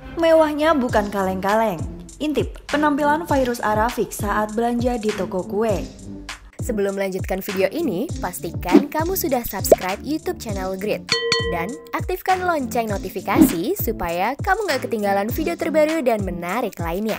Mewahnya bukan kaleng-kaleng. Intip penampilan Fairuz Arafiq saat belanja di toko kue. Sebelum melanjutkan video ini, pastikan kamu sudah subscribe YouTube channel Grid dan aktifkan lonceng notifikasi supaya kamu gak ketinggalan video terbaru dan menarik lainnya.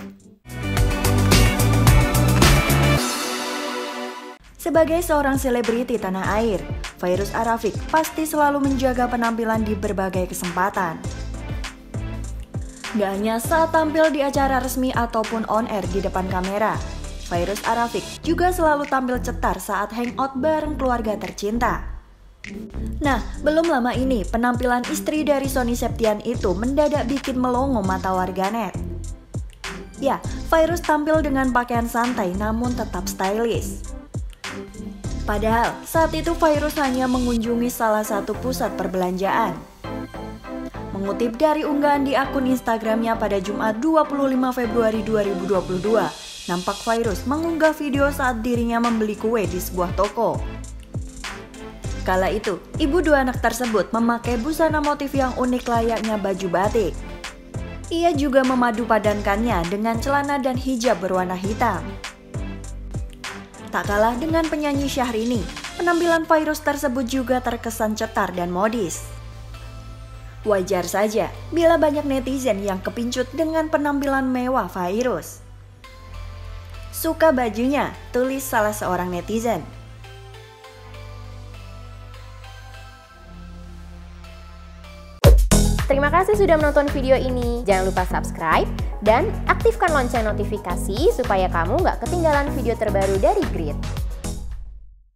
Sebagai seorang selebriti tanah air, Fairuz Arafiq pasti selalu menjaga penampilan di berbagai kesempatan. Gak hanya saat tampil di acara resmi ataupun on air di depan kamera, Fairuz Arafiq juga selalu tampil cetar saat hangout bareng keluarga tercinta. Nah, belum lama ini penampilan istri dari Sony Septian itu mendadak bikin melongo mata warganet. Ya, Fairuz tampil dengan pakaian santai namun tetap stylish. Padahal saat itu Fairuz hanya mengunjungi salah satu pusat perbelanjaan. Mengutip dari unggahan di akun Instagramnya pada Jumat 25 Februari 2022, nampak Fairuz mengunggah video saat dirinya membeli kue di sebuah toko. Kala itu, ibu dua anak tersebut memakai busana motif yang unik layaknya baju batik. Ia juga memadu padankannya dengan celana dan hijab berwarna hitam. Tak kalah dengan penyanyi Syahrini, penampilan Fairuz tersebut juga terkesan cetar dan modis. Wajar saja bila banyak netizen yang kepincut dengan penampilan mewah Fairuz. Suka bajunya, tulis salah seorang netizen. Terima kasih sudah menonton video ini. Jangan lupa subscribe dan aktifkan lonceng notifikasi supaya kamu nggak ketinggalan video terbaru dari Grid.